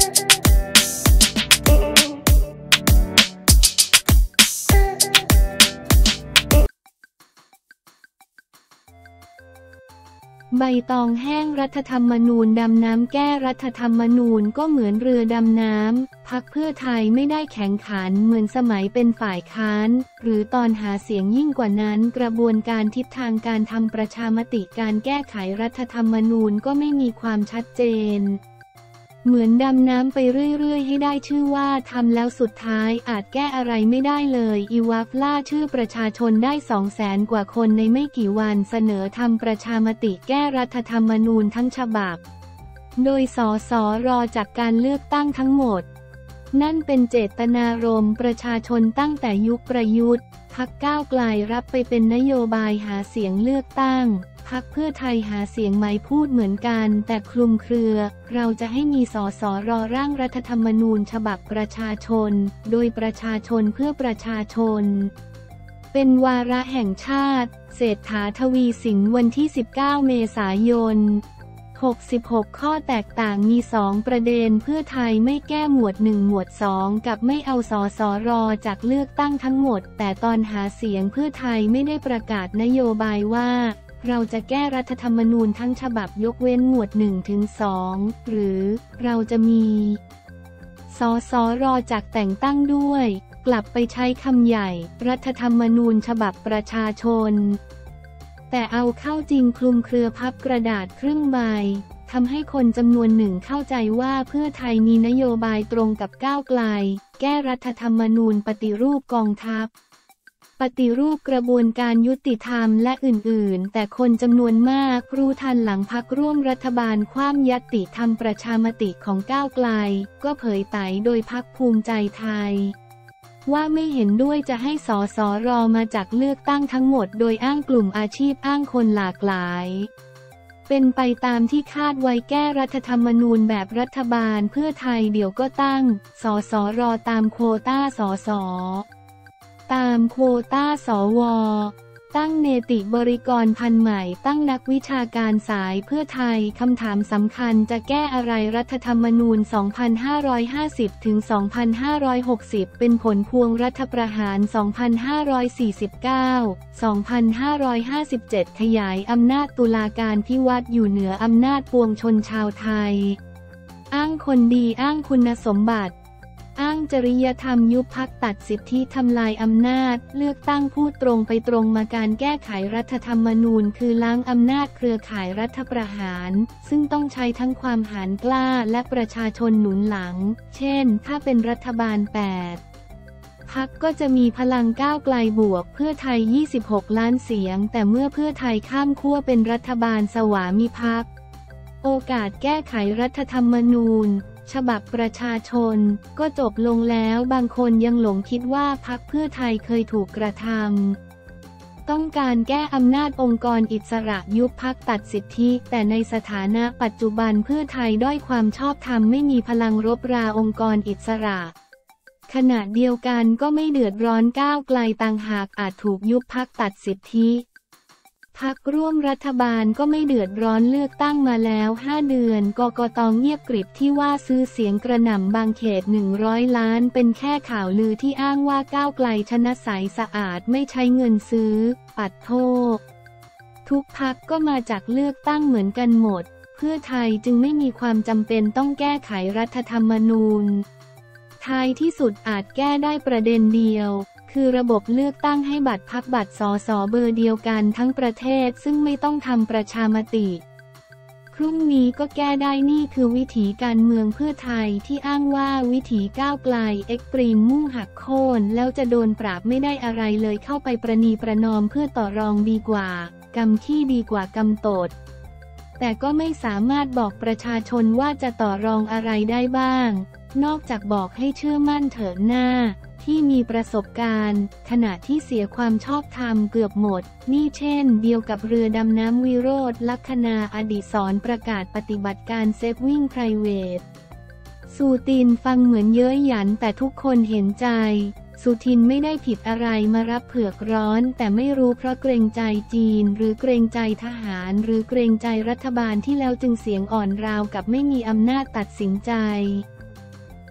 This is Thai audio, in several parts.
ใบตองแห้งรัฐธรรมนูญดำน้ำแก้รัฐธรรมนูญก็เหมือนเรือดำน้ำพรรคเพื่อไทยไม่ได้แข่งขันเหมือนสมัยเป็นฝ่ายค้านหรือตอนหาเสียงยิ่งกว่านั้นกระบวนการทิศทางการทำประชามติการแก้ไขรัฐธรรมนูญก็ไม่มีความชัดเจนเหมือนดำน้ำไปเรื่อยๆให้ได้ชื่อว่าทำแล้วสุดท้ายอาจแก้อะไรไม่ได้เลยอีวัฟล่าชื่อประชาชนได้200,000 กว่าคนในไม่กี่วันเสนอทำประชามติแก้รัฐธรรมนูญทั้งฉบับโดยสสรจากการเลือกตั้งทั้งหมดนั่นเป็นเจตนารมณ์ประชาชนตั้งแต่ยุคประยุทธ์พรรคก้าวไกลรับไปเป็นนโยบายหาเสียงเลือกตั้งพรรคเพื่อไทยหาเสียงไหมพูดเหมือนกันแต่คลุมเครือเราจะให้มีสสรร่างรัฐธรรมนูญฉบับประชาชนโดยประชาชนเพื่อประชาชนเป็นวาระแห่งชาติเศรษฐา ทวีสินวันที่19 เมษายน66 ข้อแตกต่างมี2ประเด็นเพื่อไทยไม่แก้หมวด1หมวด2กับไม่เอาสสรจากเลือกตั้งทั้งหมดแต่ตอนหาเสียงเพื่อไทยไม่ได้ประกาศนโยบายว่าเราจะแก้รัฐธรรมนูญทั้งฉบับยกเว้นหมวด1ถึง2หรือเราจะมีสสรจากแต่งตั้งด้วยกลับไปใช้คำใหญ่รัฐธรรมนูญฉบับประชาชนแต่เอาเข้าจริงคลุมเครือพับกระดาษครึ่งใบทำให้คนจำนวนหนึ่งเข้าใจว่าเพื่อไทยมีนโยบายตรงกับก้าวไกลแก้รัฐธรรมนูญปฏิรูปกองทัพปฏิรูปกระบวนการยุติธรรมและอื่นๆแต่คนจำนวนมากรู้ทันหลังพรรคร่วมรัฐบาลคว่ำญัตติทำประชามติของก้าวไกลก็เผยไต่โดยพรรคภูมิใจไทยว่าไม่เห็นด้วยจะให้สสรมาจากเลือกตั้งทั้งหมดโดยอ้างกลุ่มอาชีพอ้างคนหลากหลายเป็นไปตามที่คาดไว้แก้รัฐธรรมนูญแบบรัฐบาลเพื่อไทยเดี๋ยวก็ตั้งสสรตามโควต้าสสตามโควต้าสวตั้งเนติบริกรพันธุ์ใหม่ตั้งนักวิชาการสายเพื่อไทยคำถามสำคัญจะแก้อะไรรัฐธรรมนูญ 2550 ถึง 2560 เป็นผลพวงรัฐประหาร 2549 2557 ขยายอำนาจตุลาการพิวัตรอยู่เหนืออำนาจปวงชนชาวไทยอ้างคนดีอ้างคุณสมบัติอ้างจริยธรรมยุบพรรคตัดสิทธิทำลายอำนาจเลือกตั้งพูดตรงไปตรงมาการแก้ไขรัฐธรรมนูญคือล้างอำนาจเครือข่ายรัฐประหารซึ่งต้องใช้ทั้งความหาญกล้าและประชาชนหนุนหลังเช่นถ้าเป็นรัฐบาล8พรรคก็จะมีพลังก้าวไกลบวกเพื่อไทย26 ล้านเสียงแต่เมื่อเพื่อไทยข้ามขั้วเป็นรัฐบาลสวามิภักดิ์โอกาสแก้ไขรัฐธรรมนูญฉบับประชาชนก็จบลงแล้วบางคนยังหลงคิดว่าพรรคเพื่อไทยเคยถูกกระทำต้องการแก้อำนาจองค์กรอิสระยุบพรรคตัดสิทธิแต่ในสถานะปัจจุบันเพื่อไทยด้อยความชอบธรรมไม่มีพลังรบราองค์กรอิสระขณะเดียวกันก็ไม่เดือดร้อนก้าวไกลต่างหากอาจถูกยุบพรรคตัดสิทธิพรรคร่วมรัฐบาลก็ไม่เดือดร้อนเลือกตั้งมาแล้ว5 เดือนกกต.เงียบกริบที่ว่าซื้อเสียงกระหน่ำบางเขต100 ล้านเป็นแค่ข่าวลือที่อ้างว่าก้าวไกลชนะใสสะอาดไม่ใช้เงินซื้อปัดโทษทุกพรรคก็มาจากเลือกตั้งเหมือนกันหมดเพื่อไทยจึงไม่มีความจำเป็นต้องแก้ไขรัฐธรรมนูญท้ายที่สุดอาจแก้ได้ประเด็นเดียวคือระบบเลือกตั้งให้บัตรพรรคบัตรสสเบอร์เดียวกันทั้งประเทศซึ่งไม่ต้องทำประชามติพรุ่งนี้ก็แก้ได้นี่คือวิถีการเมืองเพื่อไทยที่อ้างว่าวิถีก้าวไกลเอ็กตรีมมุ่งหักโค่นแล้วจะโดนปราบไม่ได้อะไรเลยเข้าไปประนีประนอมเพื่อต่อรองดีกว่ากำขี้ดีกว่ากำตดแต่ก็ไม่สามารถบอกประชาชนว่าจะต่อรองอะไรได้บ้างนอกจากบอกให้เชื่อมั่นเถิดหน้าที่มีประสบการณ์ขณะที่เสียความชอบธรรมเกือบหมดนี่เช่นเดียวกับเรือดำน้ำวิโรจน์ลัคนาอดิศรประกาศปฏิบัติการเซฟวิ่งไพรเวทสุทินฟังเหมือนเย้ยหยันแต่ทุกคนเห็นใจสุทินไม่ได้ผิดอะไรมารับเผือกร้อนแต่ไม่รู้เพราะเกรงใจจีนหรือเกรงใจทหารหรือเกรงใจรัฐบาลที่แล้วจึงเสียงอ่อนราวกับไม่มีอำนาจตัดสินใจ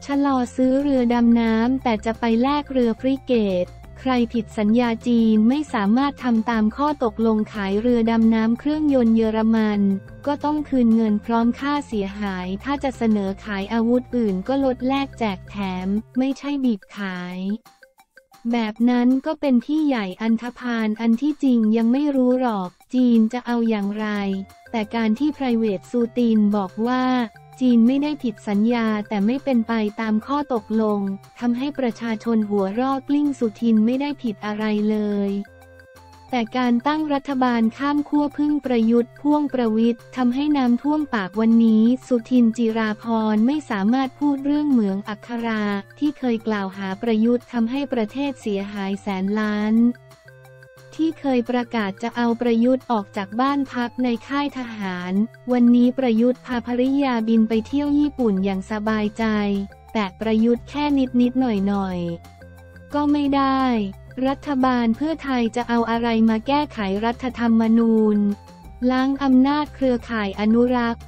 ชะลอซื้อเรือดำน้ำแต่จะไปแลกเรือฟริเกตใครผิดสัญญาจีนไม่สามารถทำตามข้อตกลงขายเรือดำน้ำเครื่องยนต์เยอรมันก็ต้องคืนเงินพร้อมค่าเสียหายถ้าจะเสนอขายอาวุธอื่นก็ลดแลกแจกแถมไม่ใช่บีบขายแบบนั้นก็เป็นพี่ใหญ่อันธพาลอันที่จริงยังไม่รู้หรอกจีนจะเอาอย่างไรแต่การที่ไพรเวทซูตินบอกว่าจีนไม่ได้ผิดสัญญาแต่ไม่เป็นไปตามข้อตกลงทำให้ประชาชนหัวเราะกลิ้งสุทินไม่ได้ผิดอะไรเลยแต่การตั้งรัฐบาลข้ามขั้วพึ่งประยุทธ์พ่วงประวิตรทำให้น้ำท่วมปากวันนี้สุทินจิราภรณ์ไม่สามารถพูดเรื่องเหมืองอัคราที่เคยกล่าวหาประยุทธ์ทำให้ประเทศเสียหายแสนล้านที่เคยประกาศจะเอาประยุทธ์ออกจากบ้านพักในค่ายทหารวันนี้ประยุทธ์พาภริยาบินไปเที่ยวญี่ปุ่นอย่างสบายใจแต่ประยุทธ์แค่นิดหน่อยก็ไม่ได้รัฐบาลเพื่อไทยจะเอาอะไรมาแก้ไขรัฐธรรมนูญล้างอำนาจเครือข่ายอนุรักษ์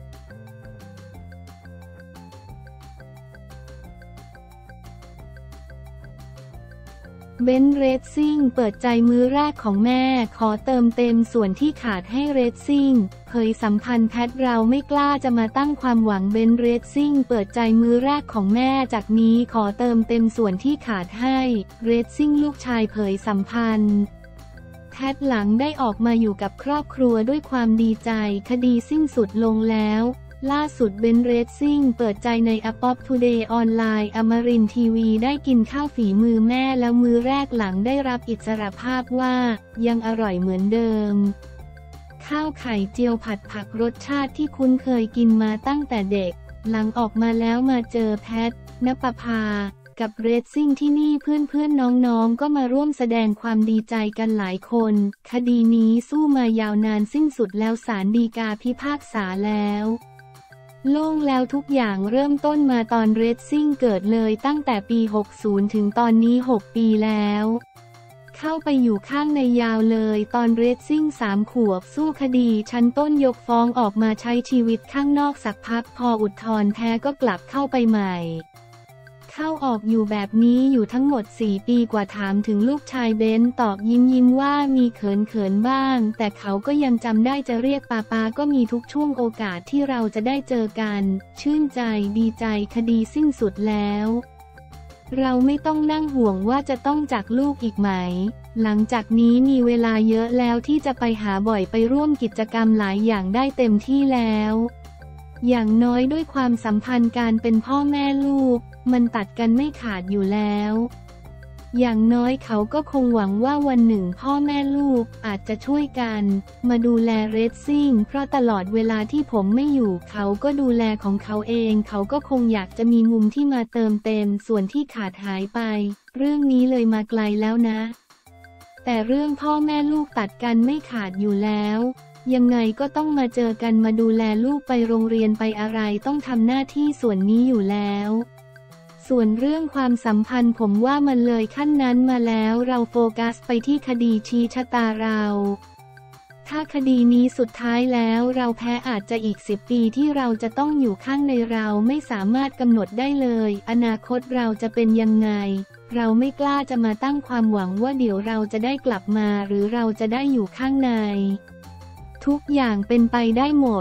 เบนซ์เรซซิ่งเปิดใจมื้อแรกของแม่ขอเติมเต็มส่วนที่ขาดให้เรซซิ่งเผยสัมพันธ์แพทเราไม่กล้าจะมาตั้งความหวังเบนซ์เรซซิ่งเปิดใจมื้อแรกของแม่จากนี้ขอเติมเต็มส่วนที่ขาดให้เรซซิ่งลูกชายเผยสัมพันธ์แพทหลังได้ออกมาอยู่กับครอบครัวด้วยความดีใจคดีสิ้นสุดลงแล้วล่าสุดเบนซ์เรซซิ่งเปิดใจในอ p o p Today ออนไลน์อมรินทร์ทีวีได้กินข้าวฝีมือแม่แล้วมื้อแรกหลังได้รับอิสรภาพว่ายังอร่อยเหมือนเดิมข้าวไข่เจียวผัดผักรสชาติที่คุ้นเคยกินมาตั้งแต่เด็กหลังออกมาแล้วมาเจอแพทณปภากับเรซซิ่งที่นี่เพื่อนน้องก็มาร่วมแสดงความดีใจกันหลายคนคดีนี้สู้มายาวนานสิ้นสุดแล้วศาลฎีกาพิพากษาแล้วโล่งแล้วทุกอย่างเริ่มต้นมาตอนเรซซิ่งเกิดเลยตั้งแต่ปี 60 ถึงตอนนี้ 6 ปีแล้วเข้าไปอยู่ข้างในยาวเลยตอนเรซซิ่ง3 ขวบสู้คดีชั้นต้นยกฟ้องออกมาใช้ชีวิตข้างนอกสักพักพออุทธรณ์แพ้ก็กลับเข้าไปใหม่เข้าออกอยู่แบบนี้อยู่ทั้งหมด4 ปีกว่าถามถึงลูกชายเบนตอบยิ้มว่ามีเขินบ้างแต่เขาก็ยังจำได้จะเรียกป้าก็มีทุกช่วงโอกาสที่เราจะได้เจอกันชื่นใจดีใจคดีสิ้นสุดแล้วเราไม่ต้องนั่งห่วงว่าจะต้องจากลูกอีกไหมหลังจากนี้มีเวลาเยอะแล้วที่จะไปหาบ่อยไปร่วมกิจกรรมหลายอย่างได้เต็มที่แล้วอย่างน้อยด้วยความสัมพันธ์การเป็นพ่อแม่ลูกมันตัดกันไม่ขาดอยู่แล้วอย่างน้อยเขาก็คงหวังว่าวันหนึ่งพ่อแม่ลูกอาจจะช่วยกันมาดูแลเรซซิ่งเพราะตลอดเวลาที่ผมไม่อยู่เขาก็ดูแลของเขาเองเขาก็คงอยากจะมีมุมที่มาเติมเต็มส่วนที่ขาดหายไปเรื่องนี้เลยมาไกลแล้วนะแต่เรื่องพ่อแม่ลูกตัดกันไม่ขาดอยู่แล้วยังไงก็ต้องมาเจอกันมาดูแลลูกไปโรงเรียนไปอะไรต้องทำหน้าที่ส่วนนี้อยู่แล้วส่วนเรื่องความสัมพันธ์ผมว่ามันเลยขั้นนั้นมาแล้วเราโฟกัสไปที่คดีชี้ชะตาเราถ้าคดีนี้สุดท้ายแล้วเราแพ้อาจจะอีก10 ปีที่เราจะต้องอยู่ข้างในเราไม่สามารถกำหนดได้เลยอนาคตเราจะเป็นยังไงเราไม่กล้าจะมาตั้งความหวังว่าเดี๋ยวเราจะได้กลับมาหรือเราจะได้อยู่ข้างในทุกอย่างเป็นไปได้หมด